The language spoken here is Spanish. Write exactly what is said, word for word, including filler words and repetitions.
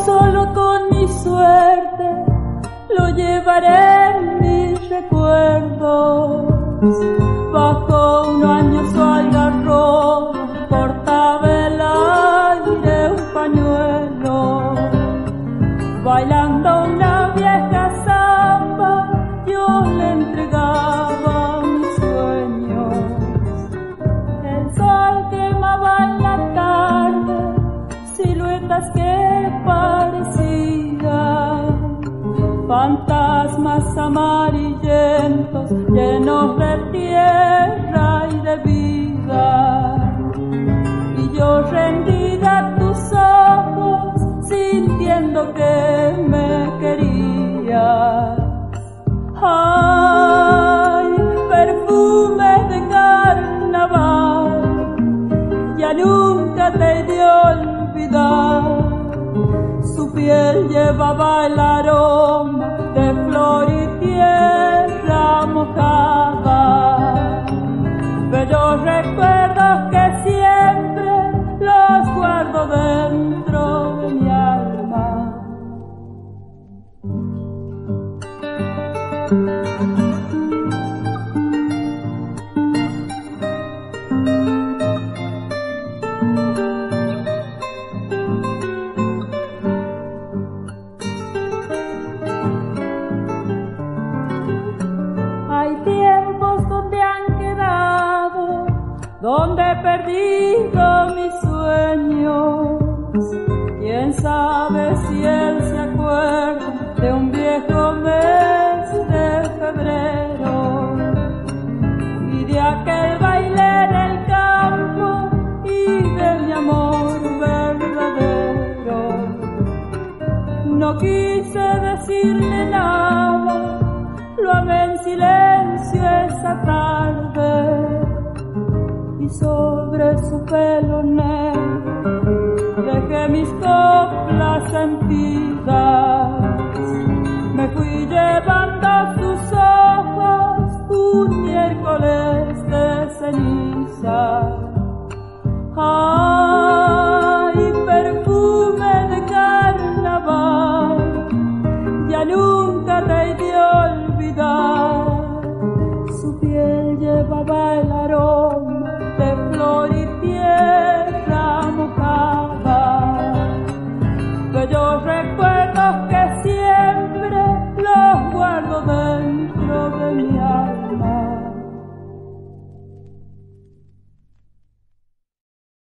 solo con mi suerte lo llevaré en mis recuerdos. Bajo un añoso algarrobo cortaba el aire un pañuelo, bailando una vieja samba yo le entregaba mis sueños. El sol quemaba en la tarde siluetas que parecían fantasmas amarillentos llenos de tierra y de vida, y yo rendida a tus ojos sintiendo que me querías. Ay, perfume de carnaval, ya nunca te he de olvidar. Su piel llevaba el aroma de flor y tierra mojada, bellos recuerdos que siempre los guardo dentro de mi alma. Hay tiempos donde han quedado, donde he perdido mis sueños. Quién sabe si él se acuerda de un viejo mes de febrero y de aquel baile en el campo y de mi amor verdadero. No quise decirle nada, lo amé en silencio esa tarde, y sobre su pelo negro dejé mis coplas sentidas. Me fui llevando sus ojos un miércoles de ceniza.